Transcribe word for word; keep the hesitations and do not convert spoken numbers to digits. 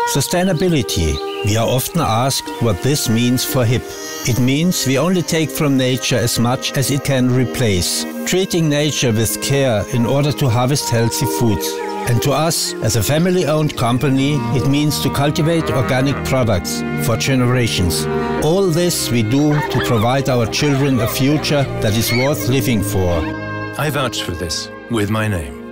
Sustainability. We are often asked what this means for H I P. It means we only take from nature as much as it can replace, treating nature with care in order to harvest healthy foods. And to us, as a family-owned company, it means to cultivate organic products for generations. All this we do to provide our children a future that is worth living for. I vouch for this with my name.